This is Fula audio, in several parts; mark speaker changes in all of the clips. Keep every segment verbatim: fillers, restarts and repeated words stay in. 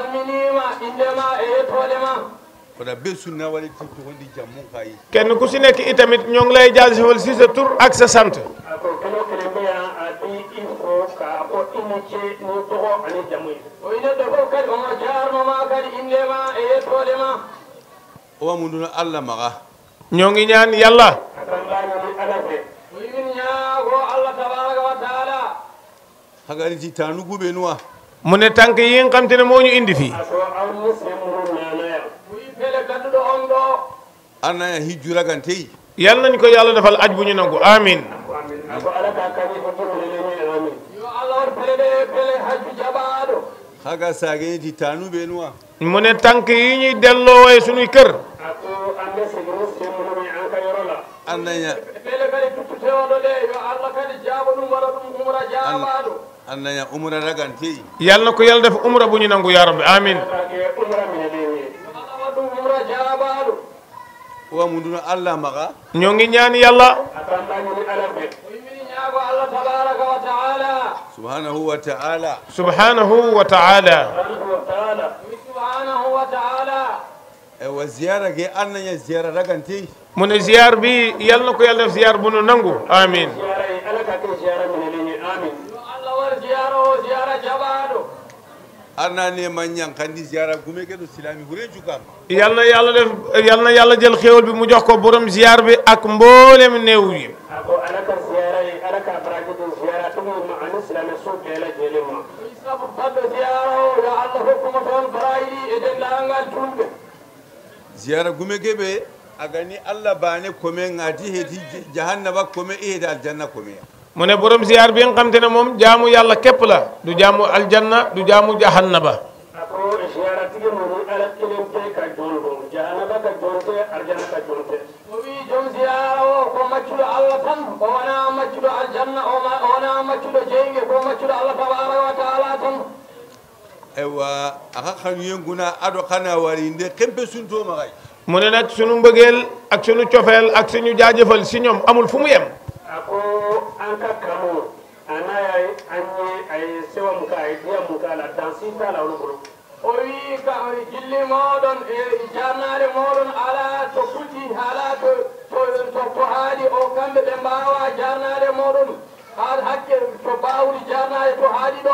Speaker 1: salminima indema e tolema
Speaker 2: wala be sunna wala ti to ndi jammu kay
Speaker 3: kenn ku si nekk itamit ñoo ngi lay jaajëfal si sa tur ak sa sant
Speaker 1: ako kelo kele mbiya adi il faut ka ko inite ni togo ani jamuy o ina do ko kadi o jarno ma kadi indema e tolema
Speaker 2: o mundu Allah maga
Speaker 3: ñoo ngi ñaan yàlla
Speaker 1: atambani ni alafe o yin ñaago Allah tabaraka wa taala
Speaker 2: hagari ti tanu gube nuwa
Speaker 3: mu ne tànk yi nga xam te ne moo ñu indi fii
Speaker 1: ako aw muslimu nanaya muy fele ganduɗo on ɗo
Speaker 2: anna ya hijura gantei
Speaker 3: yal nañ ko yàlla defal aj bu ñu nangu amin
Speaker 1: ako ala ka kani ko juruleleni amin yo Allah war pele de pele hajju jaɓaɗo
Speaker 2: haga sage ti tanu be nuwa
Speaker 3: mu ne tànk yi ñuy delloowe suñuy kër
Speaker 1: ako ande sigi muslimu an ka yorola
Speaker 2: anna ya
Speaker 1: pele kadi tuttutewoɗo de yo Allah kadi jaɓa ɗum waɗa ɗum umra jaɓaɗo
Speaker 2: anna ya umra ragantei
Speaker 3: yal na ko yàlla def umra bu ñu nangu ya rabbi amin
Speaker 1: ake umra mineleni Allah waɗum umra jaɓaɗo
Speaker 2: o mundu Allah maga
Speaker 3: ñoo ngi ñaan yàlla
Speaker 1: atambani alafe min ñaago Allah tabaraka wa taala
Speaker 2: subhanahu wa ta'ala
Speaker 3: subhanahu wa ta'ala
Speaker 1: subhanahu wa taala subhanahu wa taala
Speaker 2: e wa ziyara ge anna ya ziyara ragantei
Speaker 3: mu ne ziar bi yal na ko yàlla def ziar bu nu nangu amin
Speaker 1: ziyara ala ka ke ziyara mineleni amin yo Allah war ziyara o ziyara jaɓaɗo
Speaker 2: anna ne manyan kandi ziyara gume ke do silami hure jukam
Speaker 3: yal na yàlla def yal na yàlla jël xéewal bi mu jox ko borom ziar bi ak mboolem néew yi
Speaker 1: ako ala ka ziyara ala ka barajidu ziyara ɗum ma ani silame so bela jelema sabu fadde ziyara o yo Allah hokkuma toon barayɗi e dendagal tulɓe
Speaker 2: ziyara gume gebe agani Allah bane kome ngati heti jahannaba kome e da aljanna kome
Speaker 3: mu ne borom ziar bi nga xam te ne moom jaamu yàlla képp la du jaamu aljanna du jaamu jahannaba
Speaker 1: ako ziyara tigi moni ala kilimte ka jonɗum jahannaba ka jonte arjanna ka jonte o wi joom ziyara o ko maccuɗo Allah tan o wona maccuɗo aljanna o wona maccuɗo jeyge ko maccuɗo Allah tabaraka wa taala tan
Speaker 2: ewa aka khanu yenguna ado khana wari nde kempe sunto magay
Speaker 3: mu ne nag sunu mbëggeel ak sunu cofeel ak suñu jaajëfal si ñoom amul fu mu yem
Speaker 1: ako an ka kanu anayay anyi ay sewa muka ay diya muka la dansi ta la wolo bolo o wi ka jilli moɗon e jarnare moɗon ala to kuti ala to to to haali o kamɓe ɓe mbawa jarnare moɗon ha hakke to bawri jarnare to haali ɗo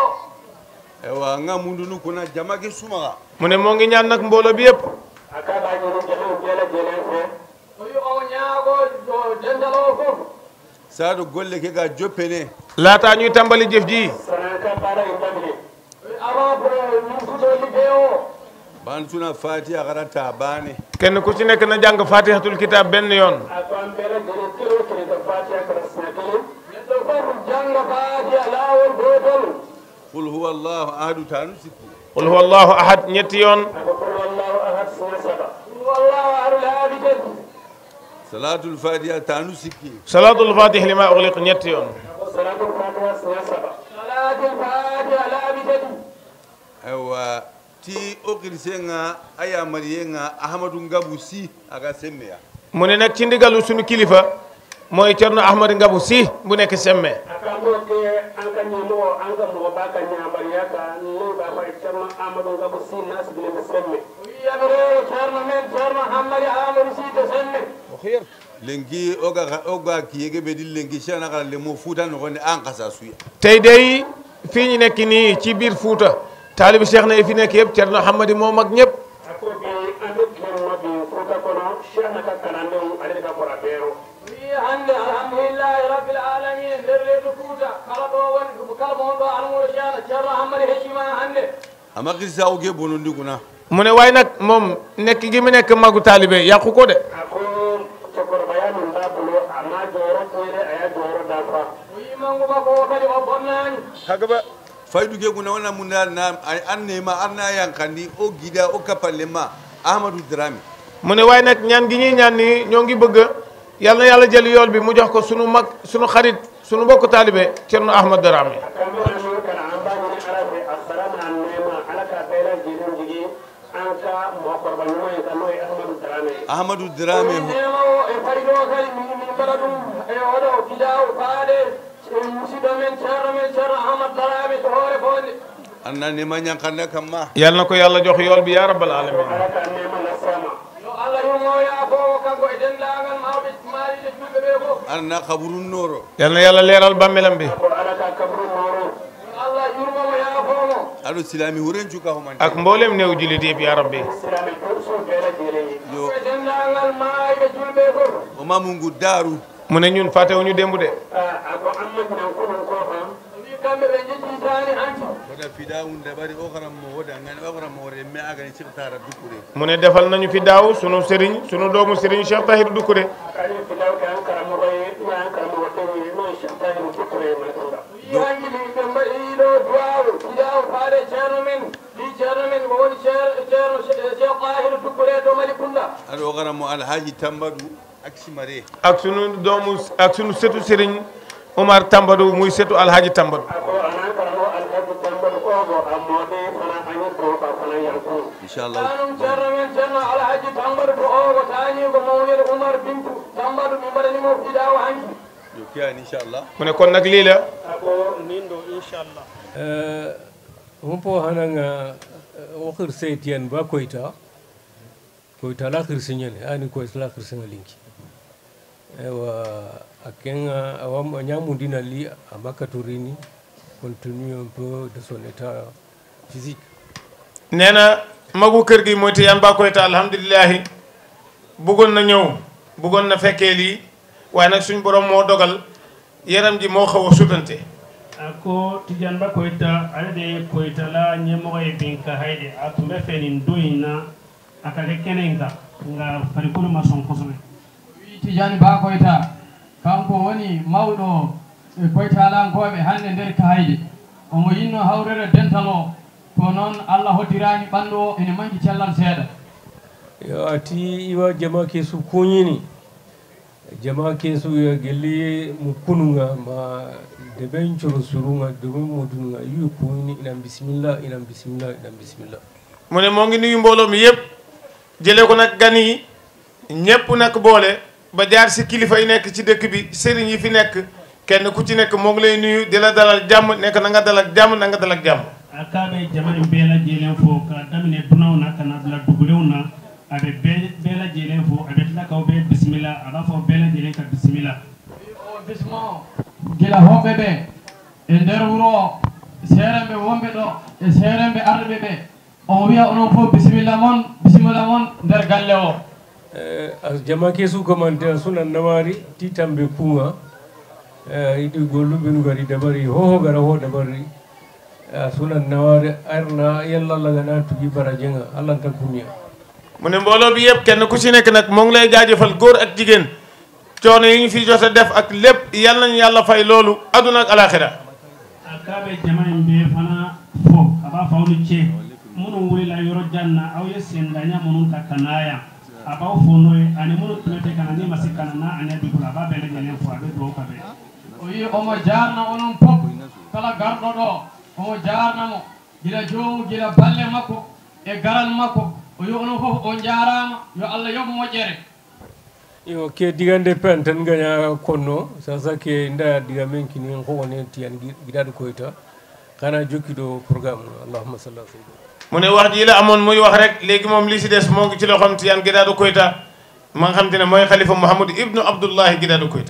Speaker 2: ewa nga mundu nu kuna jamake sumaga
Speaker 3: mu ne moo ngi ñaan nag mbooloo bi yëpp
Speaker 1: aka bañini jelen jela jelen fe o wi o ñaago dendal o fof
Speaker 2: sado golle ke ga joppene
Speaker 3: laataa ñuy tàmbali jëf ji
Speaker 1: sanaka bara e tamine avant pour min fuɗo liggey o
Speaker 2: bantuna fatiha garata bane
Speaker 3: kenn ku ci nekk na jàng fatihatul kitab benn yoon
Speaker 1: ako an ɓeela jele kilo kene to fatiha kara sina kelen neɗɗo fof janga fatiha laawol gotol
Speaker 2: qul huwa allah ahadu tanu sikku
Speaker 3: qul huwa allahu ahad ñetti yoon
Speaker 1: ako qul wallahu ahad sina saba qul wallahu ahadu laabi tati
Speaker 2: salatul fatiha tanu sikki
Speaker 3: salatul fatih lima ugliq ñetti yoon
Speaker 1: ako salatul fatiha sina saba salatul fatiha laabi tati
Speaker 2: ewa ti okirsenga aya mariyenga ahmadu ngabu si aga semmeya
Speaker 3: mu ne nag ci ndigalu suñu kilifa mooy Cerno Ahmad Ngabu Si bu nekk semme
Speaker 1: akambo ke an ka ñemowo an ka mogo ba ka ñamariya ka no ba fa Cerno Amadou Ngabu Si nasbile mi semme yabere Cerno men Cerno Hamadi Amadou Si to semme
Speaker 2: lengi oga oga kiyege be dil lengi shana kala le mo futa no gonde an kasa suya
Speaker 3: tey day fii ñu nekk nii ci biir Fuuta taalibi Cheikh na yi fi nekk yëpp Cerno Hamadi moo mag ñëpp
Speaker 1: ako be ande kemo bi Fuuta kono Cheikh na ka kanande ale ka kora bero wi hande alhamdulillahi rabbil alamin nder leydi Fuuta kala ɗo woni kala mo won ɗo almuɗo Cheikh Cerno Hamadi heccima hande
Speaker 2: ama kirsa oge bonondi kuna
Speaker 3: mu ne waaye nag moom nekk gi mu nekk magu taalibe yàqu ko de
Speaker 1: ako cokor bayanum da bulo amma joro tere aya joro da fa wi mangu ba ko kadi o bonnani
Speaker 2: kaga ba faydu ge kuna wana munna na anne ma arna yankandi o gida o kapalle ma ahmadu drami
Speaker 3: mu ne waaye nag ñaan gi ñuy ñaan ni ñoo ngi bëgg yal na yàlla jël yool bi mu jox ko sunu mag sunu xarit sunu bokk taalibe Cerno Ahmad Darame
Speaker 1: kambe anu kana ambani ni arabe assalama annema alaka bela jidin jigi anka mo korba nyuma en kanoy ahmadu darame
Speaker 2: ahmadu drame
Speaker 1: nema o e faydo kali min min baladum e odo kidaw faade musido men Cerno men Cerno Ahmad Darame to hore fonde
Speaker 2: anna ne ma ñankande kamma
Speaker 3: yal na ko yàlla jox yool bi yaa rabbal alamin
Speaker 1: ala ka nema na sama yo Allah yumo ya ko kanko e dendagal mawɓe maariɗe julɓe ɓe ko
Speaker 2: anna kaburun noro
Speaker 3: yal na yàlla leeral bàmmeelam bi
Speaker 1: ko ala ka kabru noro Allah yurmomo ya fomo
Speaker 2: aɗo silami huren cuka homan
Speaker 3: ak mboolem néew jullit yëpp yaa rabbi
Speaker 1: silami so bela jere
Speaker 2: yo
Speaker 1: e dendagal maariɓe julɓe ko
Speaker 2: o mamungu daru
Speaker 3: mu ne ñun fàttewuñu démb de
Speaker 1: ako ammajinan konon ko ham wi kamɓe ɓe jejjitani hanti
Speaker 2: waɗa fiɗa unde ɓari o karam mo woda ngani o karam mo wode me agani siftara dukkure
Speaker 3: mu ne defal nañu fi daaw sunu sëriñ sunu doomu sëriñ Cheikh Tahir Doucouré
Speaker 1: kadi filaw ke an karamogoye an karamogo tewi non chatahiru dukkure maltonga yangili ɓe mbaɗiɗo duwaw fidaw faade ceerno men ɗi ceerno men ko woni ceerno Cheikh Tahir Doucouré to Malicounda
Speaker 2: aɗa o karam mo alhaji tambadou aksimare
Speaker 3: ak sunu doomu ak sunu sëtu sëriñ Omar Tambadou muy sëtu alhaji Tambadou
Speaker 1: ako anan karamo alhaji tambadu ogo ammode fana añi ko ka fana yankun
Speaker 2: inchallah
Speaker 1: anum ceerno men ceerno alhaji tambadu ko ogo tañi ko mawlid Oumar Bintu Tambadu mi mbaɗanimo fidaw hanki
Speaker 2: yo kiyani inchallah
Speaker 3: mu ne kon nag lii la
Speaker 4: ako nin ɗo inchallah
Speaker 5: humpo hananga o xirseetiyen ba koyta koyta la xirsiñene ani koyta la xirsinga linki ewa a kenga awam ñamundina li a makaturini compte tenu un peu de son état physique
Speaker 3: nee na magu kër gi mooy Tidiane Ba Koyta alhamdulilahi bëggoon na ñëw bëggoon na fekkee lii waaye nag suñ borom moo dogal yaram ji moo xaw a sutante
Speaker 4: ako Tidiane Ba Koyta alade Koyta la ñemogo e bin ka hayde a tun bɛ fɛ nin don in na a ka kɛ kɛnɛ in kan nka farikolo ma sɔn kosɛbɛ
Speaker 6: Tidiane Ba Koyta kanko woni mawɗo e koytalankoɓe hannde nder kahayde omo yinno hawrere dental o ko noon Allah hoddirani ɓandu o ene manki cellal seeɗa
Speaker 5: yo ati iwa jama kesu kuñini jama kesu yo gelli mo kununga ma de ben coro surunga de ben modunga yu kuñini inam bismillah inam bismillah inam bismillah
Speaker 3: mu ne moo ngi nuyu mbooloo mi yëpp jëlee ko nag gan yi ñëpp nag boole ba jaar si kilifa yi nekk ci dëkk bi sëriñ yi fi nekk kenn ku ci nekk moo ngi lay nuyu di la dalal jàmm nekk na nga dal ak jàmm na nga dal ak jàmm
Speaker 4: akaɓe jamane bɛɛ lajɛlen fo ka daminɛ dunanw na ka na bila dugulenw na a bɛ bɛɛ lajɛlen fo a bɛ tila k'aw bɛɛ bisimila a b'a fɔ bɛɛ lajɛlen ka bisimila
Speaker 6: o bismo gila hoɓɓe ɓe e nder wuro o seerenɓe wonɓe ɗo e seerenɓe arɓe ɓe on wiya onon fof bisimilla mon bisimilla mon nder galle o
Speaker 5: a jama kesu komante sunan namari titambe kunga idi golluɓe nu gari dabari hoho gara ho dabari sunan nawari arna yalla gana tugi barajenga allah tan kumiya
Speaker 3: mu ne mbooloo bi yëpp kenn ku ci nekk nag moo ngi lay jaajëfal góor ak jigéen coono yi ñu fi jot a def ak lépp yal nañu yàlla fay loolu aduna ak alaxira
Speaker 4: akaɓe jamane bɛɛ fana fo a b'a fɔ aw ni ce minnu wulila yɔrɔ jan na aw ye sendaɲa minnu ta ka na yan a b'aw fo n'o ye ani minnu tun bɛ tɛ ka na ni ma se ka na n'a anɛ dugu la a b'a bɛɛ lajɛlen fo a bɛ dugawu ka bɛɛ
Speaker 6: o wi omo jarna onon fof kala garɗo ɗo omo jarnamo gila jomu gila balle makko e garal makko o wi onon fof on jarama yo Allah yoɓ moƴƴere
Speaker 5: yo ke digande pen tan gaña konno sasa ke nda diga men kini ko woni tiyan gidaɗo koyta kana jokkiɗo programme allahumma salli ala sayyidina
Speaker 3: mu ne wax ji la amoon muy wax rek léegi moom li si des moo ngi ci loo xam Tidiane Guédado Koyta ma nga xam te ne mooy xalifa Mouhamadou ibnu Abdullahi Guédado Koyta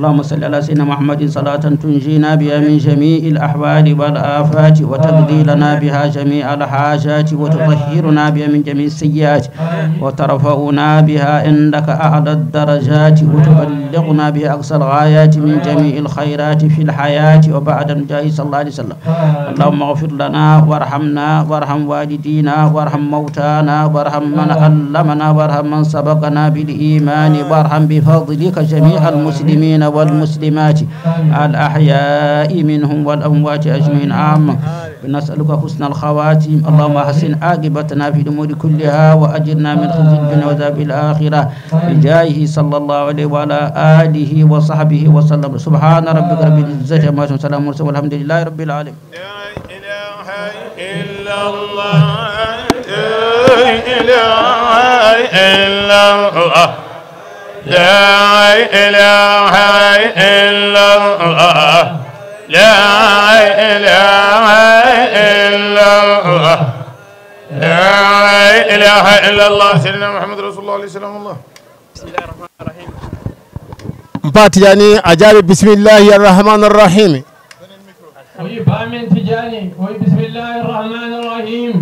Speaker 7: اللهم صل على سيدنا محمد صلاة تنجينا بها من جميع الأحوال والآفات وتقضي لنا بها جميع الحاجات وتطهرنا بها من جميع السيئات وترفعنا بها عندك أعلى الدرجات وتبلغنا بها أقصى الغايات من جميع الخيرات في الحياة وبعد الجاه صلى الله عليه وسلم. اللهم اغفر لنا وارحمنا وارحم والدينا وارحم موتانا وارحم من علمنا وارحم من سبقنا بالإيمان وارحم بفضلك جميع المسلمين والمسلمات الأحياء منهم والأموات أجمعين عامة. نسألك حسن الخواتيم. اللهم أحسن عاقبتنا في الأمور كلها وأجرنا من خزي الدنيا وعذاب الآخرة بجاهه صلى الله عليه وعلى آله وصحبه وسلم. سبحان ربك رب العزة عما يصفون وسلام على والحمد لله رب العالمين.
Speaker 3: لا إله إلا الله لا إله إلا الله لا إله إلا الله لا إله إلا الله لا إله إلا الله سيدنا محمد رسول الله عليه السلام. الله بسم الله الرحمن الرحيم.
Speaker 8: مباتياني أجابي بسم الله الرحمن الرحيم.
Speaker 6: وي بامن تجاني وي بسم الله الرحمن الرحيم.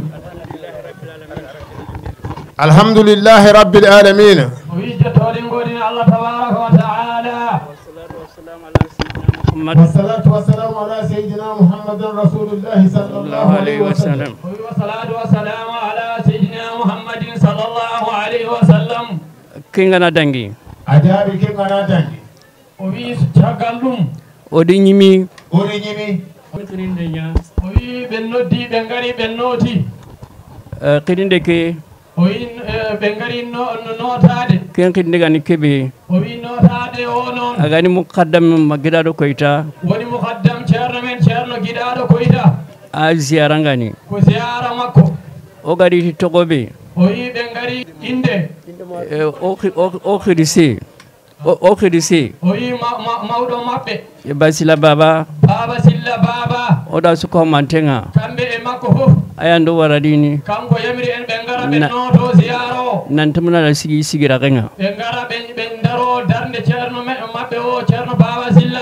Speaker 8: الحمد لله رب العالمين.
Speaker 6: وي جتولين غودين الله تبارك وتعالى.
Speaker 8: والصلاة والسلام على سيدنا محمد رسول الله صلى الله عليه وسلم.
Speaker 6: والصلاة والسلام على سيدنا محمد صلى الله عليه وسلم.
Speaker 9: كينغانا دانغي
Speaker 8: أجابي كينغانا دانغي.
Speaker 6: وي شغالوم
Speaker 9: ودي نيمي
Speaker 8: ودي نيمي
Speaker 6: وي بنودي بنغاري بنوتي
Speaker 9: قيدندكي
Speaker 6: وي بنغاري نو نوتادي
Speaker 9: كين قيدندغاني كبي
Speaker 6: وي نوتادي ونون
Speaker 9: أغاني مقدم مغدادو كويتا
Speaker 6: وني مقدم chairman chairman gidado koyta
Speaker 9: a ziyarangani
Speaker 6: ko ziyara makko
Speaker 9: o gari togobe
Speaker 6: o yi be ngari inde
Speaker 9: o o khidisi o khidisi
Speaker 6: o yi mawdo mabbe
Speaker 9: e basila baba
Speaker 6: baba silla baba
Speaker 9: o da su ko mantenga
Speaker 6: kambe e makko fof
Speaker 9: ayando waradini
Speaker 6: kanko yamiri en be ngara be noto ziyaro
Speaker 9: nan tumna la sigi sigira renga
Speaker 6: be ngara be be ndaro darnde cerno mabbe o cerno baba silla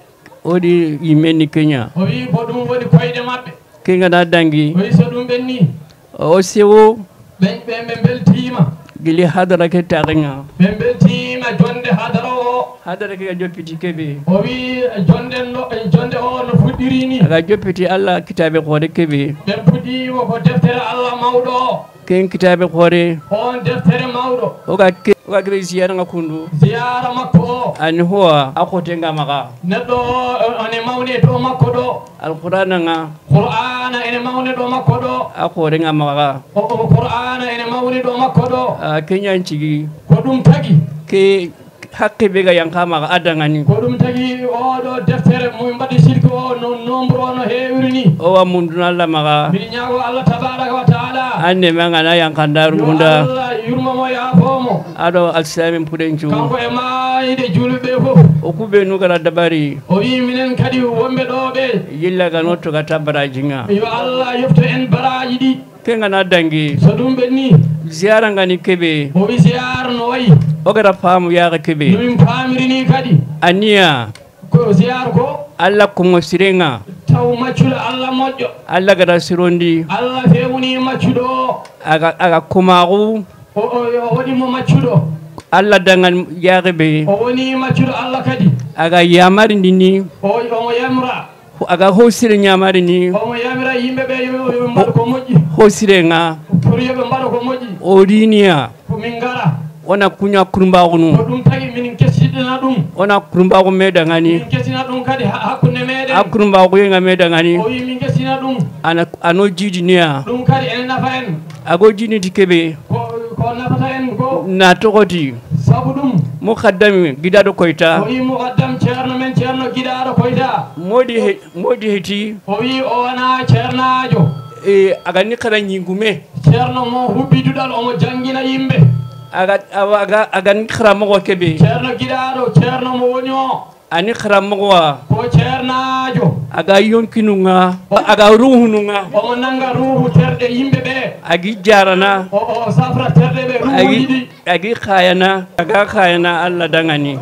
Speaker 9: odi yimeni Kenya
Speaker 6: o wi ko dum woni koyde mabbe
Speaker 9: Kenya da dangi
Speaker 6: o wi so dum benni
Speaker 9: o sewo
Speaker 6: be be beltima
Speaker 9: gili hadara ke taringa
Speaker 6: be beltima jonde hadara o
Speaker 9: hadara ke joppiti kebe
Speaker 6: o wi jonde no jonde o no fuddiri ni
Speaker 9: aga joppiti Allah kitabe khore kebe
Speaker 6: be fuddi ko deftere Allah mawdo
Speaker 9: ken kitabe khore
Speaker 6: on deftere mawdo
Speaker 9: o ga ke o ga gbe ziyara ngakundu
Speaker 6: ziyara makko
Speaker 9: an huwa akote ngamaga
Speaker 6: neddo on mawne to makko do
Speaker 9: alqur'ana nga
Speaker 6: qur'ana ene mawne do makko do
Speaker 9: akore ngamaga
Speaker 6: o qur'ana ene mawne do makko do
Speaker 9: Kenya nchigi
Speaker 6: ko dum tagi
Speaker 9: ke hakke be ga yankama ga adangani
Speaker 6: ko dum tagi o do deftere mo mbadi shirki o no nombro no heewrini
Speaker 9: o wa munduna Allah maga
Speaker 6: mi nyaago Allah tabaaraka wa taala
Speaker 9: anne mangana yankandaru munda
Speaker 6: Allah yurma mo ya fomo
Speaker 9: ado alsamin pudenchu
Speaker 6: kanko e maayde julube fof
Speaker 9: o kube nu gara dabari
Speaker 6: o wi minen kadi wombe do be
Speaker 9: yilla ga notto ga tabarajinga
Speaker 6: yo Allah yofto en baraji di
Speaker 9: kenga na dangi
Speaker 6: so dum benni
Speaker 9: ziyara ngani kebe
Speaker 6: o wi ziyar no wayi
Speaker 9: o gara famu yaga kebe
Speaker 6: dum famirini kadi
Speaker 9: aniya
Speaker 6: ko ziyar ko
Speaker 9: Allah ko sirenga
Speaker 6: taw macculo Allah moƴƴo
Speaker 9: Allah gara sirondi
Speaker 6: Allah fewuni maccudo
Speaker 9: aga aga kumaru
Speaker 6: o o woni mo maccudo
Speaker 9: Allah dangan yaga
Speaker 6: o woni maccudo Allah kadi
Speaker 9: aga yamari ndini
Speaker 6: o o yamra
Speaker 9: aga hosire nyamari ni
Speaker 6: o mo yamira yimbe be yo mbado ko moƴƴi
Speaker 9: hosire nga
Speaker 6: pour yobe mbado ko moƴƴi
Speaker 9: o diniya
Speaker 6: ko min gara
Speaker 9: ona kunya kurumba gunu
Speaker 6: ko dum tagi min kessidina dum
Speaker 9: ona kurumba ko meda ngani
Speaker 6: min kesina dum kadi hakkunde meden
Speaker 9: akurumba ko yenga meda ngani
Speaker 6: o yi min kesina dum
Speaker 9: ana ano jidi niya
Speaker 6: dum kadi en nafa en
Speaker 9: ago jini tikebe
Speaker 6: ko ko nafata en ko
Speaker 9: na tokoti
Speaker 6: sabu dum
Speaker 9: muqaddami gidado koyta
Speaker 6: o yi muqaddam cerno men cerno gidado koyta
Speaker 9: modi he, modi heti
Speaker 6: o wi o wana cernajo
Speaker 9: e aga ni kala nyingume
Speaker 6: cerno mo hubbidudal o mo jangina yimbe
Speaker 9: aga aga aga ni khara mo kebe
Speaker 6: cerno gidado cerno mo wonyo
Speaker 9: ani khara mo
Speaker 6: ko cernajo
Speaker 9: aga yonkinunga aga ruhununga
Speaker 6: o mo nanga ruhu terde yimbe be
Speaker 9: agi jarana
Speaker 6: o o safra terde be ruhu
Speaker 9: agi agi khayana aga khayana Allah dangani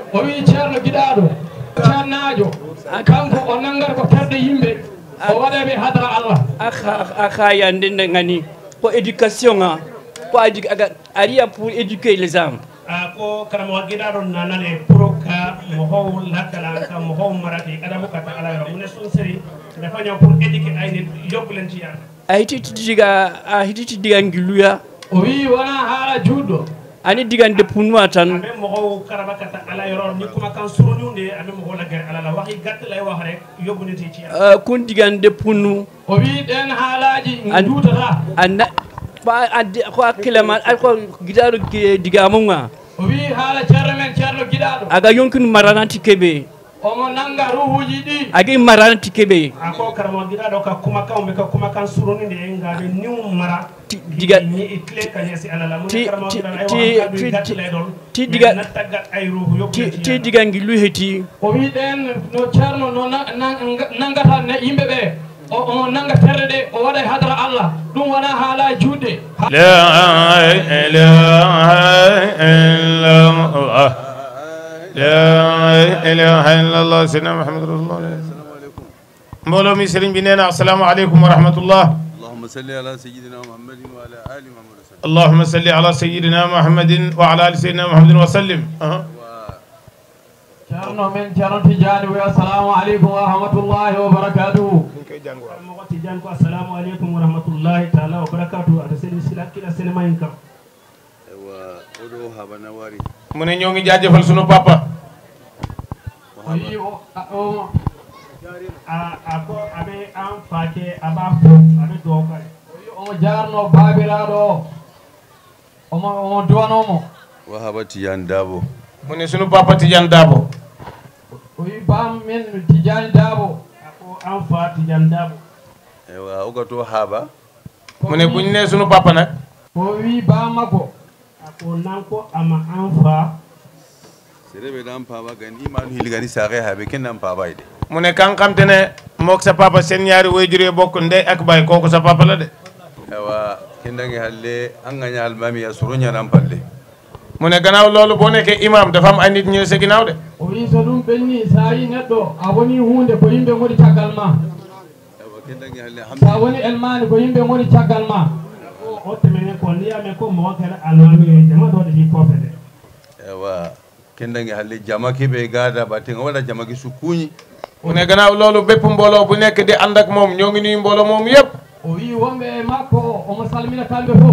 Speaker 6: o wi ceerno giɗaɗo ceernajo kanko o nangat ko terde yimɓe o waɗaɓe hadara Allah
Speaker 9: aka yande ngani ko éducation a ko adi aga ariya pour éduquer les hommes
Speaker 4: ko karamo giɗaɗo nanane pour ka mo how lakkala ka mo how marati adamu kata ala mo ne sun seri dafa ñoo pour éduquer ay nit yóbbu leen ci yàlla
Speaker 9: a hititi diga a hititi diga ngiluya
Speaker 6: o wi wona haala juutɗo
Speaker 9: ani digande punwa tan
Speaker 4: abe mo how karaba kata ala yoro ni kuma kan suruñunde abe mo how la gere ala la waxi gatt lay wax rek yóbbu nit ci yàlla
Speaker 9: kun digande punnu
Speaker 6: o wi den haalaji juutata
Speaker 9: anna ba adi ko akilama ko gidaɗo digamunga
Speaker 6: o wi haala ceerno men ceerno giɗaɗo
Speaker 9: aga yonkinu maranati keɓe
Speaker 6: omo nanga ruhuji ɗi
Speaker 9: agi maranati keɓe
Speaker 4: ako karamo giɗaɗo ka kuma kan ɓe ka kuma kan surunide ngaɓe niw mara
Speaker 9: diga
Speaker 4: ni tle kanyasi ala la mo
Speaker 9: ti
Speaker 4: karamo
Speaker 9: ti
Speaker 4: giɗaɗo
Speaker 9: ti
Speaker 4: gatt lay don
Speaker 9: ti diga
Speaker 4: na taggat ay ruhu yóbbu
Speaker 9: ti ti diga ngilu heti
Speaker 6: o wi ɗen no ceerno no nangata ne yimɓe ɓe o nanga terde ɗe o waɗa hadara Allah ɗum wona haala juutɗe
Speaker 3: la ilaha illallah la ilaha illallah sayyidina Muhammad rasulullah mbooloo mi sëriñ bi nee na assalaamu aleykum wa rahmatullah
Speaker 2: اللهم صل على سيدنا محمد وعلى آل محمد وسلم
Speaker 3: اللهم صل على سيدنا محمد وعلى آل سيدنا محمد وسلم
Speaker 6: ceerno men ceerno Tidiane wi assalamu aleykum wa rahmatullahi wa barakatuhu
Speaker 4: mo Tidiane ko assalamu aleykum wa rahmatullahi taala wa barakatuhu ada seni sila kila sene mayin kam
Speaker 2: wa odo habana wari
Speaker 3: mu ne ñoo ngi jaajëfal sunu papa
Speaker 6: o wi o
Speaker 4: a ko aɓe an fake aɓa fo aɓe dowkay
Speaker 6: o wi omo jarno babiraɗo omo omo duwanomo
Speaker 2: wahaba Tidiane Dabo
Speaker 3: mu ne sunu papa Tidiane Dabo
Speaker 6: o wi bam men Tidiane Dabo
Speaker 4: ako an fa Tidiane Dabo
Speaker 2: ewa o gato haba
Speaker 3: mu ne buñ ne sunu papa nag
Speaker 6: o wi bamako
Speaker 4: ako nanko ama an fa
Speaker 2: serebe dan papa gani imanu hilgani saxe habe ken nan papa ide
Speaker 3: mu ne kan xam te ne mook sa papa seen ñaari waajur bokk ndey ak baay kooku sa papa la de
Speaker 2: ewa kendange halle an gaña almami ya suru ñanan palle
Speaker 3: mu ne gannaaw loolu boo nekkee imam dafa am ay nit ñu sa ginnaaw de
Speaker 6: o wi so ɗum ɓenni sa yi neɗɗo a woni hunde ko yimɓe goni caggal ma
Speaker 2: ewa kendange halle
Speaker 6: sa woni elmani ko yimɓe goni caggal ma
Speaker 4: o temene ko ndiyame ko mo wakere almami jama ɗo ɗe fofe de
Speaker 2: ewa kendange halle jama keɓe gada batte nga waɗa jama ki sukkuñi
Speaker 3: mu ne gannaaw loolu bépp mbooloo bu nekk di ànd ak moom ñoo ngi nuyu mbooloo moom yëpp
Speaker 6: o wi wonɓe e makko omo salmina kamɓe fof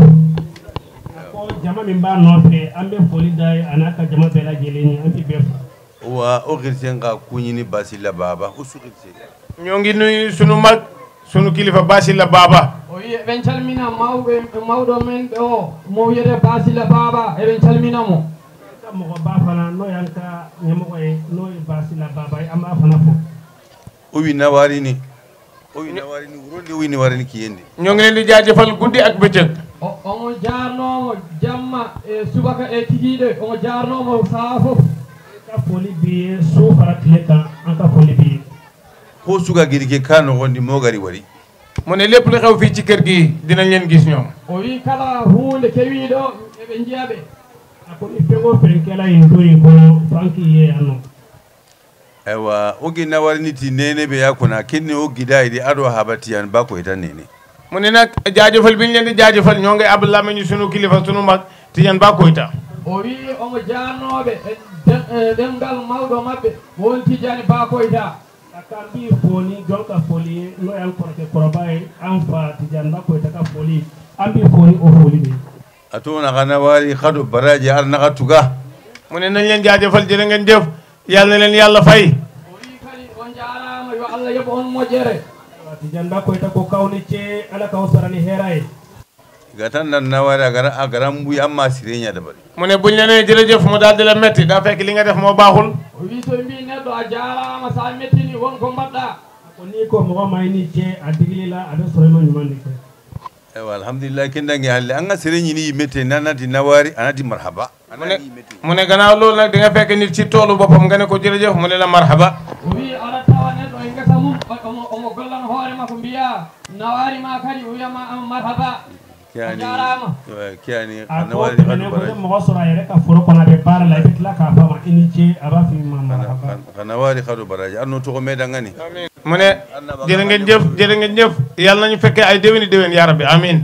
Speaker 4: ko jama min mba nofe amɓe foliday anaka jama bela jeleni amɓe ɓe
Speaker 2: wa o xirsen nga kuñini Basila Baba o su xirse
Speaker 3: ñoo ngi nuyu sunu mag sunu kilifa Basila Baba
Speaker 6: o wi eɓen calmina mawɓe mawɗo men ɓe o mo wiyete Basila Baba eɓen calminamo
Speaker 4: moko ba fana no yanka ñamogo e no e Basila Baba e amba fana fo
Speaker 2: o wi nawarini o wi nawarini wuronde o wi nawarini kiyende
Speaker 3: ñoo ngi leen di jaajëfal guddi ak bëccëg
Speaker 6: omo jarnomo jamma e subaka e kikiɗe omo jarnomo saha fof
Speaker 4: ka foli biye sufara tile kan an ka foli biye
Speaker 2: ko suga gidi ke ka nogondi mo gari wari
Speaker 3: mu ne lépp lu xew fii ci kër gi dinañ leen gis ñoom
Speaker 6: o wi kala hunde kewiɗo eɓe jiyaɓe
Speaker 4: ako ni fego fen kela in doyi ko fanki ye anno
Speaker 2: ewa o gi nawarini ti nene be yakuna kinni o gidaydi ado habati yan bako ita nene
Speaker 3: mu ne nag jaajëfal bi ñu leen di jaajëfal ñoo ngi ab làmmiñu sunu kilifa sunu mag Tidiane Ba Koyta
Speaker 6: o wi omo jarnoɓe e ɗemgal mawɗo mabɓe woni Tidiane Ba Koyta
Speaker 4: aka mbi foli jonka foli no yan korke korobaye an fa Tidiane Ba Koyta ka foli an mbi foli o foli ɓe
Speaker 2: ato naxa nawari xado baraji ar naxa tuga
Speaker 3: mu ne nañ leen jaajëfal jërë ngeen jëf yàlla na leen yàlla fay
Speaker 6: o wi kadi on jarama yo Allah yoɓ on moƴƴere
Speaker 4: Tidiane Ba Koyta ko kawni ce ala kaw sarani heraye
Speaker 2: gatan nan nawari agara agara mbuy amma sireña dabari
Speaker 3: mu ne buñ la nee jërëjëf mu daal di la metti daa fekk li nga def moo baaxul
Speaker 6: o wi so mbi neɗɗo a jarama sa mettini wonko mbaɗɗa
Speaker 4: ko ni ko mogo mayni ce a digilila aɗa sorema ñumandi ke
Speaker 2: ewa alhamdulillah kendange halle anga sereñini yimmete nanati nawari anati marhaba
Speaker 3: mu ne gannaaw loolu nag di nga fekk nit ci toolu boppam nga ne ko jërëjëf mu ne la marhaba
Speaker 6: o wi aɗa tawa neɗɗo e gesa mum omo gollan hoore makko mbiya nawari ma kadi o wiyama am marhaba
Speaker 2: kiani
Speaker 6: jarama
Speaker 2: kiani
Speaker 4: a ko
Speaker 2: nawari
Speaker 4: temene
Speaker 2: xado
Speaker 4: ko
Speaker 2: baraji
Speaker 4: mogo sora yere ka foro kono ɓe baara lay ɓe tila ka fama إنيتي أبا في ماما
Speaker 2: خنواري خدو براج أنو تقوم ميدانغاني
Speaker 3: mu ne jërë ngeen jëf jërë ngeen jëf yàlla nañu fekkee ay déwéni déwén yaa rabbi amiin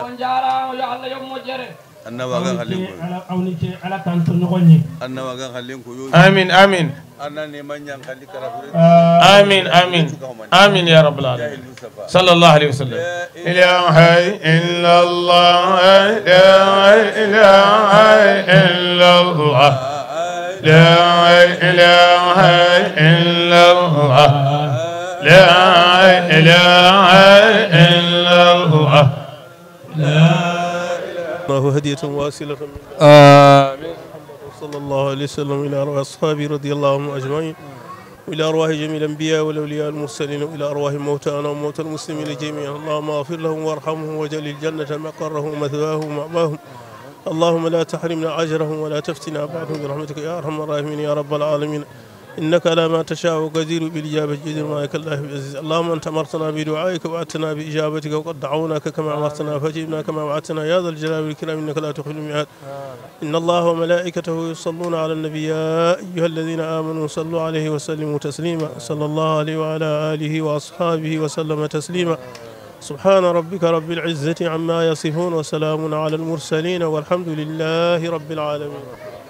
Speaker 2: anna waga khallin ko
Speaker 4: awnite ala kanto nogonye
Speaker 2: anna waga khallin ko
Speaker 3: amiin amiin
Speaker 2: anna ne manyan khalli karafure
Speaker 3: amiin amiin amiin ya rabbal alamin sallallahu alayhi wa sallam ilaha illa allah la ilaha illa allah la ilaha illa allah لا إله إلا الله لا
Speaker 10: الله هدية واصلة آمين صلى الله عليه وسلم إلى أرواح أصحابه رضي الله عنهم أجمعين وإلى أرواح جميع الأنبياء والأولياء المرسلين وإلى أرواح موتانا وموتى المسلمين جميعا اللهم اغفر لهم وارحمهم واجعل الجنة مقرهم ومثواهم ومأواهم اللهم لا تحرمنا أجرهم ولا تفتنا بعدهم برحمتك يا أرحم الراحمين يا رب العالمين إنك على ما تشاء قدير بالإجابة جدير معك الله العزيز اللهم أنت أمرتنا بدعائك وأتنا بإجابتك وقد دعوناك كما أمرتنا فجبنا كما وعدتنا يا ذا الجلال والإكرام إنك لا تخلف الميعاد إن الله وملائكته يصلون على النبي يا أيها الذين آمنوا صلوا عليه وسلموا تسليما صلى الله عليه وعلى آله وأصحابه وسلم تسليما سبحان ربك رب العزة عما يصفون وسلام على المرسلين والحمد لله رب العالمين.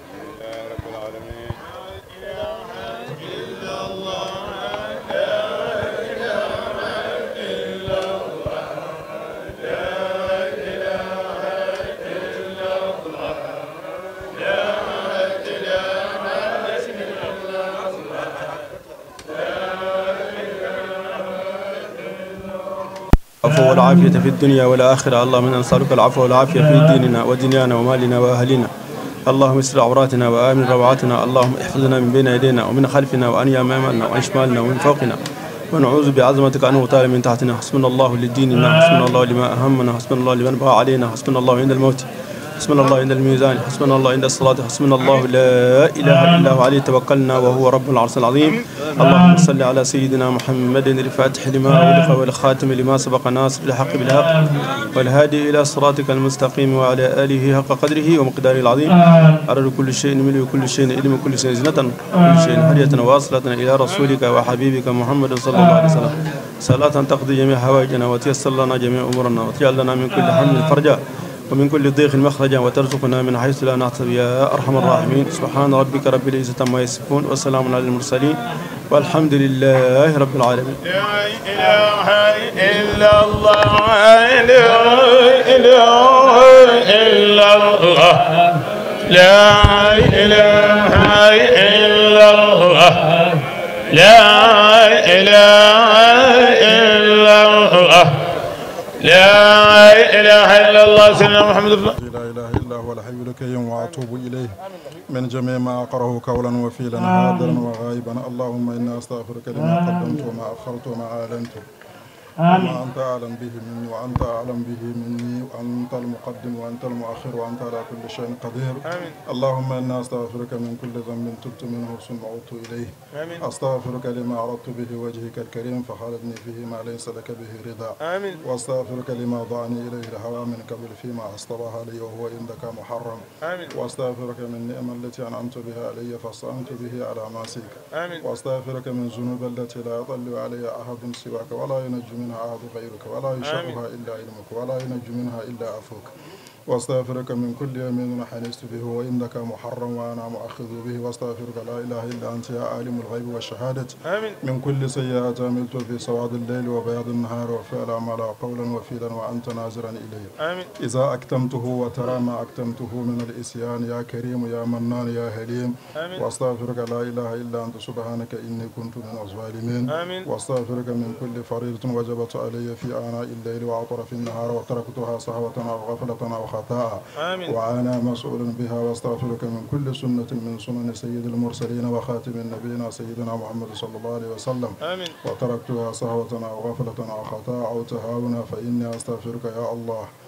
Speaker 11: العفو والعافية في الدنيا والآخرة اللهم إنا نسألك العفو والعافية في ديننا ودنيانا ومالنا وأهلنا اللهم استر عوراتنا وآمن روعاتنا اللهم احفظنا من بين يدينا ومن خلفنا وعن يميننا وعن شمالنا ومن فوقنا ونعوذ بعظمتك أن نغتال من تحتنا حسبنا الله لديننا حسبنا الله لما أهمنا حسبنا الله لمن بغى علينا حسبنا الله عند الموت حسبنا الله عند الميزان حسبنا الله عند الصلاة حسبنا الله لا إله إلا هو عليه توكلنا وهو رب العرش العظيم اللهم صل على سيدنا محمد الفاتح لما أغلق والخاتم لما سبق ناصر الحق بالحق والهادي إلى صراطك المستقيم وعلى آله حق قدره ومقداره العظيم عدد كل شيء ملء كل شيء علم كل شيء زنة كل شيء هدية واصلة إلى رسولك وحبيبك محمد صلى الله عليه وسلم صلاة تقضي جميع حوائجنا وتيسر لنا جميع أمورنا وتجعل لنا من كل هم فرجا ومن كل ضيق مخرجا وترزقنا من حيث لا نحتسب يا أرحم الراحمين سبحان ربك رب العزة عما يصفون وسلام على المرسلين والحمد لله رب العالمين.
Speaker 3: لا إله إلا الله لا إله إلا الله لا إله إلا الله لا إله إلا الله لا إله إلا الله سيدنا محمد
Speaker 12: لا إله إلا هو الحي القيوم وأتوب إليه من جميع ما أقره قولا وفيلا حاضرا وغائبا اللهم إنا أستغفرك لما قدمت وما أخرت وما أعلنت وما أنت أعلم به مني وأنت أعلم به مني وأنت المقدم وأنت المؤخر وأنت على كل شيء قدير آمين. اللهم إنا أستغفرك من كل ذنب تبت منه ثم عدت إليه آمين. أستغفرك لما أردت به وجهك الكريم فخالدني فيه ما ليس لك به رضا آمين. وأستغفرك لما ضعني إليه الهوى من قبل فيما أصطبها لي وهو عندك محرم آمين. وأستغفرك من النعم التي أنعمت بها علي فاستعنت به على معصيك آمين. وأستغفرك من الذنوب التي لا يطلع علي أحد سواك ولا ينجي منها أحد غيرك ولا يشاءها إلا علمك ولا ينجي منها إلا عفوك واستغفرك من كل يمين حنست به وإنك محرم وأنا مؤخذ به واستغفرك لا إله إلا أنت يا عالم الغيب والشهادة آمين. من كل سيئة عملت في سواد الليل وبياض النهار وفعل ما لا قولا وفيلا وأنت ناظرا إليه آمين. إذا أكتمته وترى ما أكتمته من الإسيان يا كريم يا منان يا هليم آمين. واستغفرك لا إله إلا أنت سبحانك إني كنت من الظالمين آمين. واستغفرك من كل فريضة وجبت علي في آناء الليل وأطراف النهار وتركتها صهوة أو غفلة أو خطأ وأنا مسؤول بها واستغفرك من كل سنة من سنن سيد المرسلين وخاتم النبيين سيدنا محمد صلى الله عليه وسلم آمين. وتركتها صهوة أو غفلة أو خطأ أو تهاونا فإني أستغفرك يا الله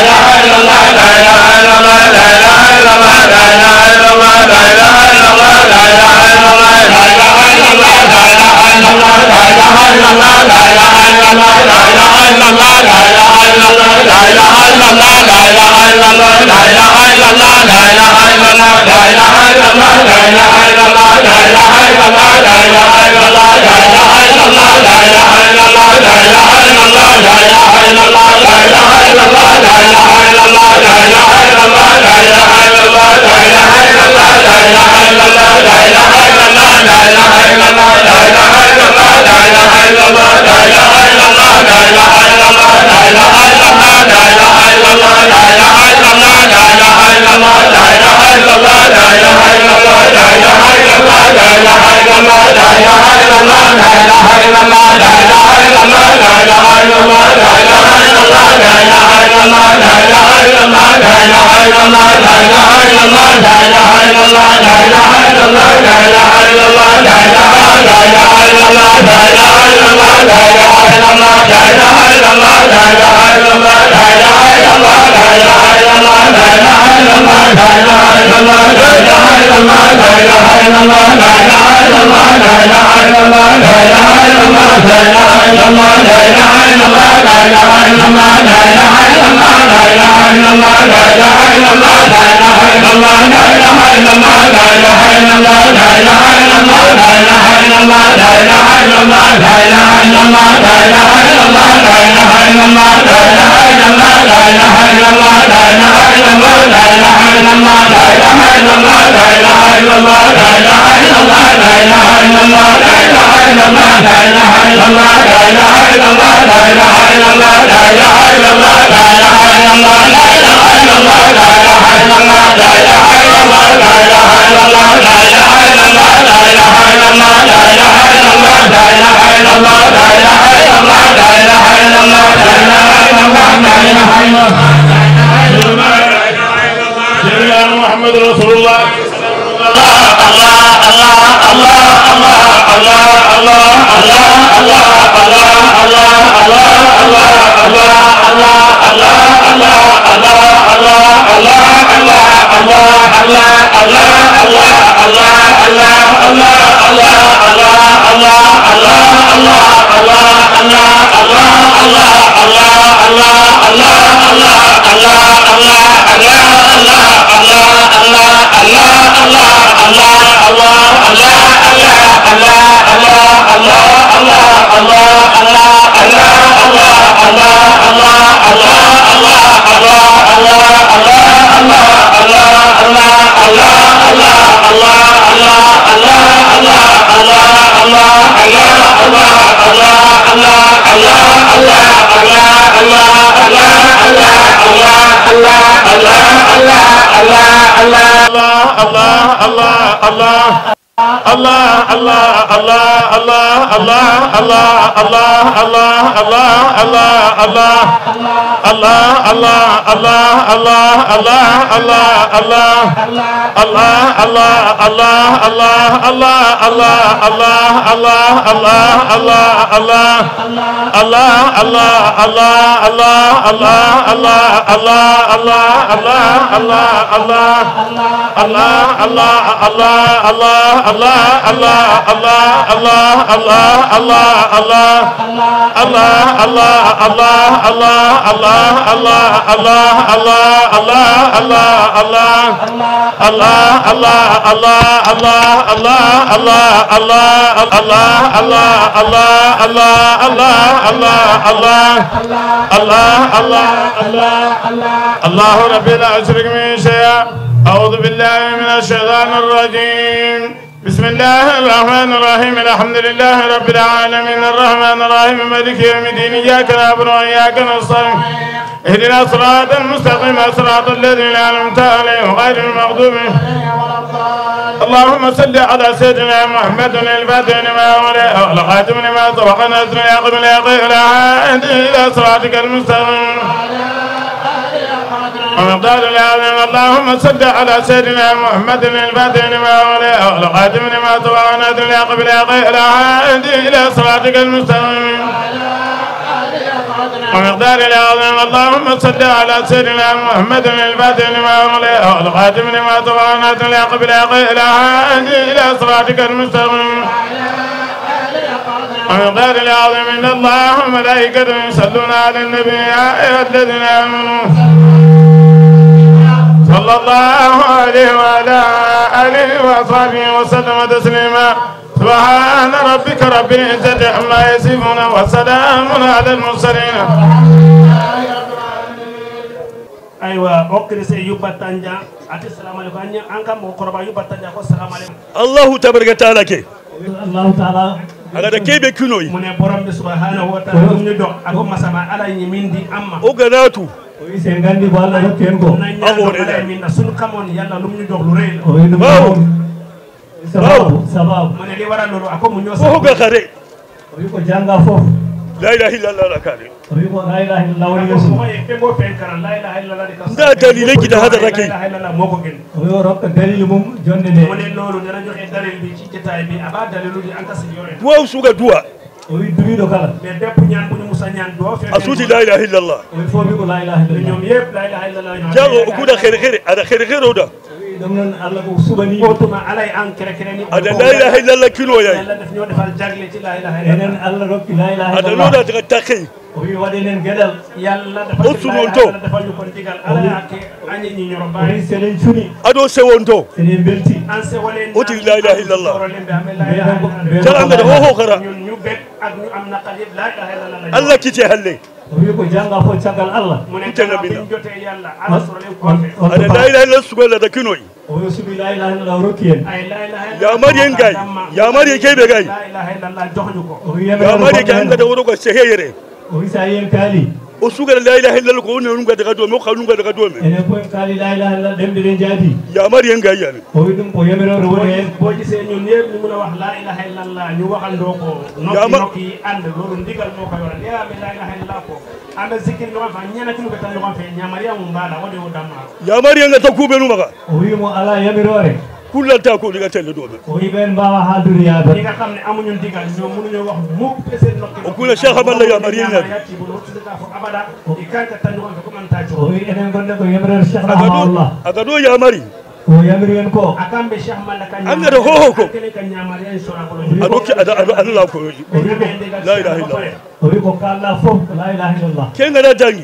Speaker 3: محمد رسول الله الله ربي لا أشرك من شيء. أعوذ بالله من الشيطان الرجيم. بسم الله الرحمن الرحيم. الحمد لله رب العالمين الرحمن الرحيم مالك يوم الدين. إياك نعبد وإياك نستعين. اهدنا الصراط المستقيم صراط الذين أنعمت عليهم غير المغضوب. اللهم صل على سيدنا محمد الفاتح لما أغلق والخاتم لما سبق نصر يقبل اليقين إلى صراطك المستقيم ومقدار العظيم. اللهم صل على سيدنا محمد الفاتح لما أغلق والخاتم لما سبق نصر يقبل اليقين إلى صراطك المستقيم ومقدار العظيم. اللهم صل على سيدنا محمد الفاتح لما أغلق والخاتم لما سبق الحق بالحق إلى هادي إلى صراطك المستقيم. ومقدار العظيم إن الله وملائكته يصلون على النبي يا أيها الذين آمنوا صلى الله عليه وعلى آله وأصحابه وسلم تسليما. سبحان ربك رب العزة عما يصفون وسلام على المرسلين.
Speaker 4: أيوة أوكي سيوبا تانجا أتي السلام عليكم أنكم مقربا يوبا تانجا السلام عليكم.
Speaker 13: الله تبارك وتعالى كي
Speaker 4: الله تعالى
Speaker 13: agada kebe kunoy
Speaker 4: mune borom bi subhanahu wa ta'ala ñu do ak masama ala ñi mindi amma
Speaker 13: o ganatu
Speaker 4: o wi sen gandi bo Allah rokken ko ago re min sun xamone yalla lu ñu jox lu reey
Speaker 13: o wi waaw
Speaker 4: sababu sababu mune li wara lolu ako mu ñosa
Speaker 13: o ga xare
Speaker 4: o wi ko janga fofu
Speaker 13: la ilaha illallah rakani
Speaker 4: o wi ko la ilaha illallah wali yesu mo e ke mo fen karan la ilaha illallah de ka
Speaker 13: nda dalile ki da hada rake
Speaker 4: la ilaha illallah moko gen o wi rokka dalil mum jonde ne mune lolu dara joxe dalil bi ci jotaay bi aba dalilu di anka ci yore
Speaker 13: duwa suga duwa
Speaker 4: o wi duwi do kala mais depp ñaan bu ñu musa ñaan do fe
Speaker 13: asuti la ilaha illallah
Speaker 4: o wi fo bi ko la ilaha illallah ñom yeb la ilaha illallah
Speaker 13: jago ku da khere khere ada khere khere oda
Speaker 4: dum non Allah ko subani otuma alay an kere kere ni
Speaker 13: ada la ilaha illallah kilo yayi
Speaker 4: Allah def ñoo defal jagle ci la ilaha illallah enen Allah rokki la ilaha
Speaker 13: ada
Speaker 4: illallah
Speaker 13: loda daga takay
Speaker 4: o wi wadi len gedal yalla defal
Speaker 13: o sunonto
Speaker 4: defal ñu ko digal ala ak añi ñi ñoro baay selen suni
Speaker 13: ado sewonto
Speaker 4: selen belti an se walen
Speaker 13: oti la ilaha illallah
Speaker 4: jara
Speaker 13: jara ngada ho ho kara
Speaker 4: ñu bet ak ñu am naqal yeb la ilaha illallah
Speaker 13: Allah kiti halle
Speaker 4: o wi ko janga fo cagal Allah mu ne
Speaker 13: tena bina
Speaker 4: jote yalla ala sura len ko
Speaker 13: ada la ilaha illallah sugola da kinoy
Speaker 4: o wi subi la ilaha illallah rokien ay la ilaha
Speaker 13: ya mariyen gay ya mariyen kebe gay
Speaker 4: la ilaha illallah joxñu ko
Speaker 13: ya mariyen kan ngada woro ko seheyere
Speaker 4: o wi sa yen kali
Speaker 13: o sugar la ilaha illallah ko woni ngada daga do mo xalu ngada daga do me
Speaker 4: ene ko kali la ilaha illallah dem de jadi
Speaker 13: ya mariyen gay yani
Speaker 4: o wi dum ko yemero ro woni bo gisee ñun ñepp ñu mëna wax la ilaha illallah ñu waxando ko nokki nokki and lolu ndigal mo ko yora ya la ilaha illallah ko anda zikir no fa ñana ci lu ko tan ko fe ñamariya mu mbala wode o damma
Speaker 13: ya mariyen ngata ku benu maga
Speaker 4: o wi mo ala yemero re
Speaker 13: kullanta ko diga telle do be
Speaker 4: o wi ben bawa hadur ya be diga xamne amuñu ndigal ñoo mënu ñu wax mukk te seen nokki
Speaker 13: o kula cheikh aballa ya mariyen
Speaker 4: abada i kanka tan ko ko man tajo o wi enen gonde ko yemero cheikh Allah
Speaker 13: aga do ya mari
Speaker 4: o yamri en ko akambe cheikh malaka
Speaker 13: anga do ho ho ko
Speaker 4: kele kan nyamari en sura ko
Speaker 13: adoki ada Allah ko la ilaha illallah
Speaker 4: o wi ko kala fof la ilaha illallah
Speaker 13: kenga da dangi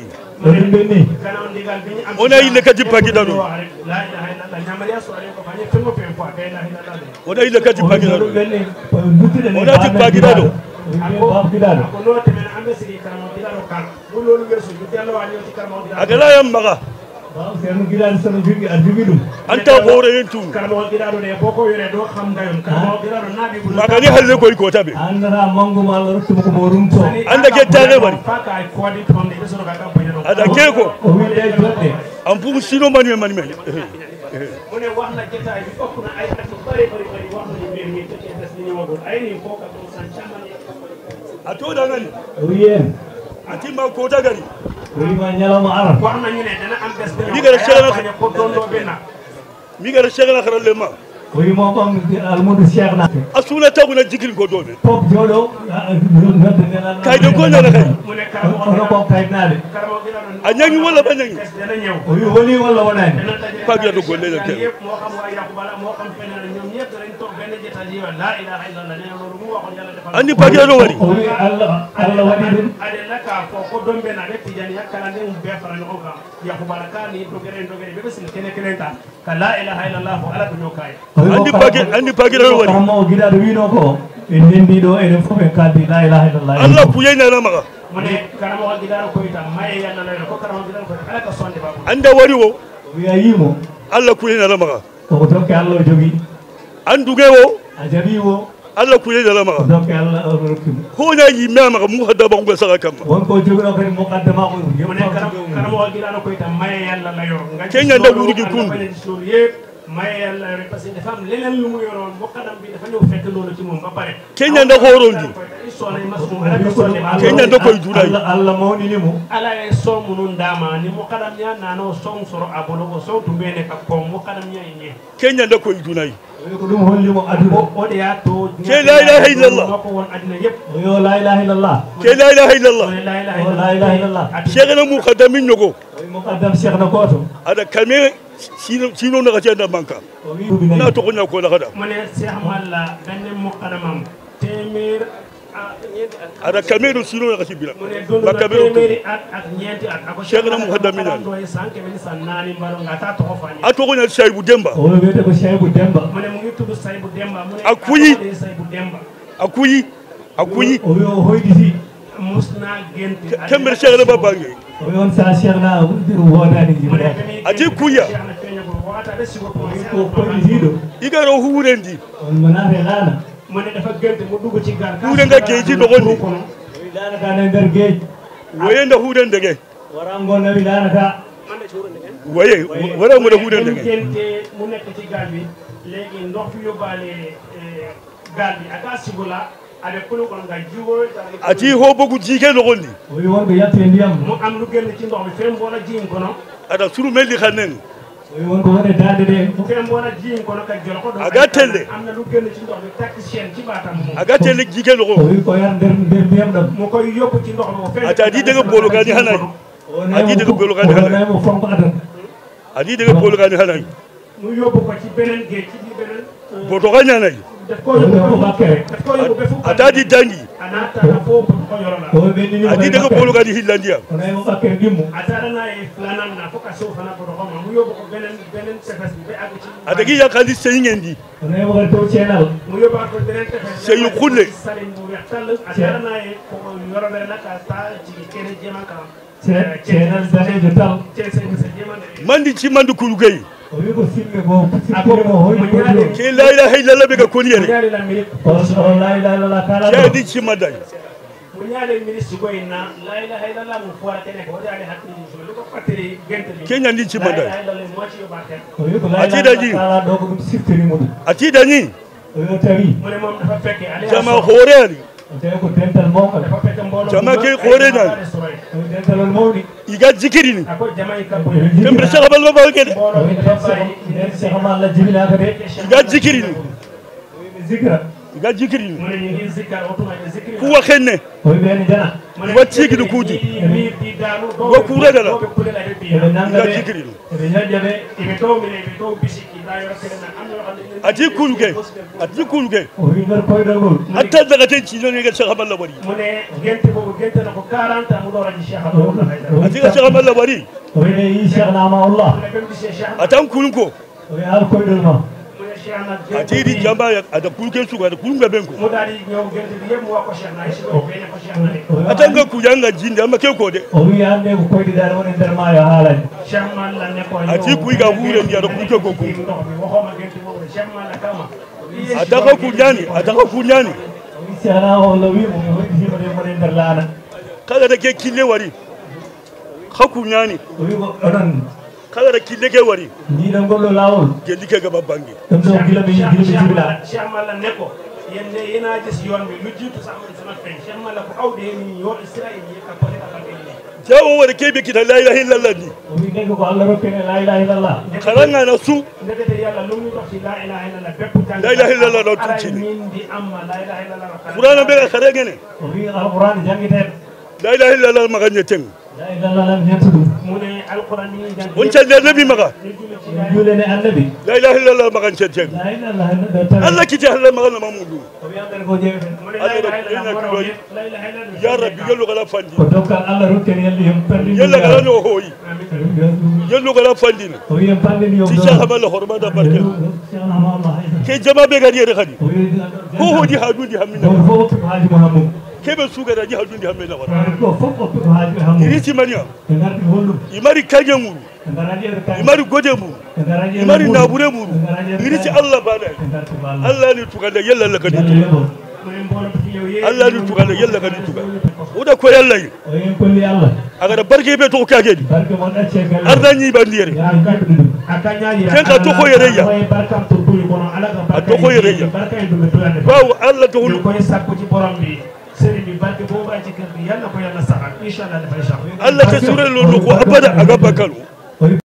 Speaker 13: ona ile ka jippa gidano
Speaker 4: la ilaha illallah nyamari en sura ko fanye tungo pe ko la ilaha illallah
Speaker 13: ona ile ka jippa gidano ona jippa gidano
Speaker 4: ko no te men ambe sigi karamo gidano kan bu lolu gersu du delo wa ñoti karamo gidano
Speaker 13: aga la yam maga
Speaker 4: waaw seen gidano sama jigi a jigidum
Speaker 13: anta hoore en tu
Speaker 4: karamo gidano de boko yore do xam dayon karamo gidano nabi bu
Speaker 13: maga ni halle koy ko tabe
Speaker 4: andara mangu mal ruttu ko mo rumto
Speaker 13: anda ke tane bari
Speaker 4: faka ay ko di tonde be soro ga campagne do
Speaker 13: ada ke ko
Speaker 4: o wi de jodde
Speaker 13: am fu sino manu manu me
Speaker 4: mu ne wax na jotaay bi okku na ay at bari bari bari wax na mbir mi te des ni ñewagul ay ni ko ka to san chamani
Speaker 13: ato da ngani
Speaker 4: wiyen
Speaker 13: ati ma ko da gari
Speaker 4: wi ma ñala ma ara wax na ñu ne dana am bes
Speaker 13: mi gara shegala
Speaker 4: ko dondo benna
Speaker 13: mi gara shegala xaral le ma
Speaker 4: wi mo ko almudu cheikh na
Speaker 13: asuna tagu na jikil ko do be
Speaker 4: pop jodo
Speaker 13: kay do ko na kay
Speaker 4: mu ne karamo ko kay na de
Speaker 13: anyangi wala banyangi
Speaker 4: dana ñew wi woni wala wonani
Speaker 13: pa bi do golle la kel
Speaker 4: mo xam wa yakubala mo xam fenal ñom ñepp dañ tok ben jeta ji wa la ilaha illallah ne lolu mu waxon yalla defal
Speaker 13: andi pa do wari
Speaker 4: wi allah allah wadi dum ade laka ko ko dombe na rek tijani yakala ne um be fara no ka yakubala ka ni do gere do gere be sin kene kene ta ka la ilaha illallah ala do ñokay
Speaker 13: andi pa andi pa do wari
Speaker 4: mo gida do wi no ko en dendi do enen fof en kaldi la ilaha illallah
Speaker 13: allah puyena na maga
Speaker 4: mune karamo gidaro ko ita maye yalla la ko karamo gidaro ko ala ka sonde babu
Speaker 13: anda wari wo
Speaker 4: wi ayimo
Speaker 13: allah puyena na maga
Speaker 4: ko dokke allah jogi
Speaker 13: anduge wo
Speaker 4: ajabi wo
Speaker 13: allah puyena na maga
Speaker 4: dokke allah rokki
Speaker 13: ko na yimma maga mu hadda ba ngol saka kam
Speaker 4: won ko jogino ko muqaddama ko mune karamo gidaro ko ita maye yalla la yo
Speaker 13: kenya nda wurugi kun
Speaker 4: may yàlla parce que dafa am leneen lu mu yoroon muqaddam bi dafa ñëw fekk loolu ci moom ba pare
Speaker 3: kenya nda horondi kenya nda koy duray
Speaker 13: Allah mawni limu
Speaker 4: ala e so munun dama ni muqaddam ya nano son soro abolo ko so to bene ka ko muqaddam ya ni
Speaker 3: kenya nda koy dunay
Speaker 13: ko dum hollimo adu
Speaker 4: o de ya to
Speaker 3: ke la ilaha illallah
Speaker 4: ko won adina yep
Speaker 13: yo la ilaha illallah
Speaker 3: ke la ilaha illallah
Speaker 13: la ilaha illallah
Speaker 3: cheikh na muqaddamin ñogo
Speaker 13: muqaddam cheikh na ko to
Speaker 3: ada kame sino sino na ka banka na to ko ñako na kada
Speaker 4: mone cheikh malla ben muqaddamam temir
Speaker 3: ada kameru sino na ka bila
Speaker 4: ba kameru ak ñenti ak ako
Speaker 3: cheikh na muqaddamin
Speaker 4: do sanke ben sanani mbaro ngata to ko fani
Speaker 3: ato ko na Saybu Demba
Speaker 13: o wete ko Saybu Demba
Speaker 4: mone mu ngi tuddu Saybu Demba mone
Speaker 3: akuyi
Speaker 4: Saybu Demba
Speaker 3: akuyi akuyi
Speaker 13: o yo hoydi fi
Speaker 4: musna gente
Speaker 3: kember cheikh na babange
Speaker 13: o yon sa cheikh na wonani jibril
Speaker 3: ati kuya
Speaker 13: ko ko hido
Speaker 3: igaro huurendi
Speaker 13: on manare lana
Speaker 4: mone dafa gënt mu dugg ci gar
Speaker 3: huure nga geeji dogondi
Speaker 13: lana ka na nder geej
Speaker 3: wayenda huurende ge
Speaker 13: warango na lana ka
Speaker 3: waye wara mo da huurende ge
Speaker 4: gënte mu nekk ci gal bi léegi ndox fi yóbbaale gal bi aka sigula ade kulu ko nga jiwo
Speaker 3: ati ho bogu jike dogondi
Speaker 13: o yi wongo yatte ndiyam
Speaker 4: mu am lu gën ci ndox bi fem bona jiin kono
Speaker 3: ada suru melli xanen
Speaker 13: o yi wongo wone dande de
Speaker 4: fem bona jiin kono ka jolo ko do
Speaker 3: aga telle
Speaker 4: am na lu gën ci ndox bi tak chaîne ci batam mo
Speaker 3: aga telle jike dogo
Speaker 13: o yi ko yar nder nder ndiyam dam
Speaker 4: mo koy yóbbu ci ndox mo fem
Speaker 3: ata di daga bolo gani hanay adi daga bolo gani hanay
Speaker 13: mo fonko adam
Speaker 3: adi daga bolo gani hanay
Speaker 4: mu yóbbu ko ci benen geej ci benen
Speaker 3: boto gani hanay ata di dangi
Speaker 4: anata na fofu ko yorola
Speaker 13: o be ni
Speaker 3: adi daga bolo gani hillandiya
Speaker 13: onay mo bakke dimmu
Speaker 4: atara na e flanan na foka so fana ko ko mu yóbbu ko benen benen tefes bi ag ci
Speaker 3: adagi yakandi seyingendi
Speaker 13: onay mo to channel
Speaker 4: mu yóbbu ko benen tefes
Speaker 3: seyu khulle
Speaker 4: salin mu yaxtal atara na e ko yorola na ka ta ci kene jema ka
Speaker 13: channel dane jotal
Speaker 3: mandi ci mandu kulugay
Speaker 13: o wi ko simme go akore mo hoy ko
Speaker 3: ke la ilaha illallah be ga koni yere
Speaker 13: o la ilaha illallah kala
Speaker 3: ke di ci maday
Speaker 4: munyale ministre go ina la ilaha illallah mu fora tene ko dale hakki so lu ko patri gente ni
Speaker 3: ke nyandi ci maday
Speaker 13: o wi ko la ilaha illallah do ko dum siftiri mo
Speaker 3: ati dani
Speaker 13: o yo tawi
Speaker 4: mo ne mom dafa fekke ali
Speaker 3: jama khoreli
Speaker 13: ko dental mo ko
Speaker 4: dafa fekke mbolo
Speaker 3: jama ke khorena
Speaker 13: dental mo ni
Speaker 3: iga zikirini
Speaker 4: ko jama ikabo
Speaker 3: kembe sahabal ma ba kede
Speaker 13: cheikh ma la jibina ka de
Speaker 3: iga zikirini
Speaker 13: zikra
Speaker 3: iga zikirini
Speaker 4: mo ne ngi zikar otuma zikri
Speaker 3: ku waxene
Speaker 13: o ben jana
Speaker 3: wacci gidu kuji go kure dala iga zikirini
Speaker 13: be nyajabe
Speaker 4: ibe to mi ne to bisiki da yoro kene am yo xamne
Speaker 3: ati kuluge ati kuluge
Speaker 13: o wi ngar koy dagol
Speaker 3: hatta daga ten ci no nga sahabal la bari
Speaker 4: mu ne gente bobu gente na ko quarante ans mu do raji cheikh abdou
Speaker 3: ati ga sahabal la bari
Speaker 13: o wi ne yi cheikh na ma allah
Speaker 3: atan kulunko
Speaker 13: o wi al koy dal ma
Speaker 3: ati di jamba ya ada kuluke su ga kulunga benko
Speaker 4: mu dali ñew gente bi yeb wa ko cheikh na ci ko bene ko cheikh na
Speaker 3: atan ga kujanga jinde amma ke ko de
Speaker 13: o wi ande ko koy di dal woni der ma ya halani
Speaker 4: cheikh man la ne ko
Speaker 3: ati kuy ga hure ndi ada kuluke ko ko
Speaker 4: waxoma gente bobu cheikh man la kama
Speaker 3: ataka kunyani ataka kunyani
Speaker 13: sana o lawi mo mo di mo de mo der lana
Speaker 3: kaga da ke kille wari haku nyani
Speaker 13: o wi ko onon
Speaker 3: kaga da kille ke wari
Speaker 13: ni dan gollo lawol
Speaker 3: gelli ke ga babbangi
Speaker 13: dum do gila mi gila mi jibila
Speaker 4: cheikh man la ne ko yende yena gis yoon bi lu jitu sama sama fen cheikh man la ko awde ni yo israël yi ka pare ka pare
Speaker 3: jawo wala kebe kita la ilaha illallah ni
Speaker 13: o wi ne ko allah rokkene la ilaha illallah
Speaker 3: karanga na su
Speaker 4: ndekete yalla lu mu dox ci la ilaha illallah bepp tan
Speaker 3: la ilaha illallah do tuci
Speaker 4: min di amma la ilaha illallah
Speaker 3: qur'an be ga khare ngene
Speaker 13: o wi alquran jangite
Speaker 3: la ilaha illallah maga nyeteng
Speaker 13: la ilaha illallah nyetudu
Speaker 4: mune alquran ni jang
Speaker 3: on challe nabi maga
Speaker 13: jule ne annabi
Speaker 3: la ilaha illallah maga nyeteng
Speaker 13: la ilaha illallah
Speaker 3: allah kiti allah maga na mamudu
Speaker 13: o wi amber ko jeefe
Speaker 4: mune la ilaha illallah la ilaha illallah
Speaker 3: ya rabbi yallo gala fandi
Speaker 13: ko dokal allah rokkene yalli yum perdi
Speaker 3: yalla gala no hoyi yallo gala fandi
Speaker 13: o wi en pande ni yum
Speaker 3: ti shahaba la horma da barke
Speaker 13: cheikh na ma allah
Speaker 3: ke jama be gadi de khadi
Speaker 13: o wi
Speaker 3: ko hodi hadundi hamina
Speaker 13: ko fo ko haji muhammad
Speaker 3: kebe suga da hadundi hamina wala
Speaker 13: ko fo ko haji muhammad
Speaker 3: iriti maniya
Speaker 13: ngarti hollu
Speaker 3: imari kage muru imari gode muru imari nabure muru iriti allah bana allah ni tuga da yalla la kadi tuga Allah ni tuga yalla kadi tuga
Speaker 14: وده كل الله
Speaker 13: وين كل الله
Speaker 14: أقدر بركة بيتو كاجد
Speaker 13: بركة من أشياء
Speaker 14: أرني بندير
Speaker 13: يا كاتب أكانيا
Speaker 14: كن كتوكو يريا
Speaker 13: بركة تقول يكون على
Speaker 14: أتوكو يريا
Speaker 13: بركة يدوم
Speaker 14: باو الله تقول
Speaker 13: كوي ساكوتي برامي سيري بركة بوبا تكرر يلا كوي الله سعى إن شاء الله نفعل
Speaker 14: الله تسورة لولو أبدا أجابك له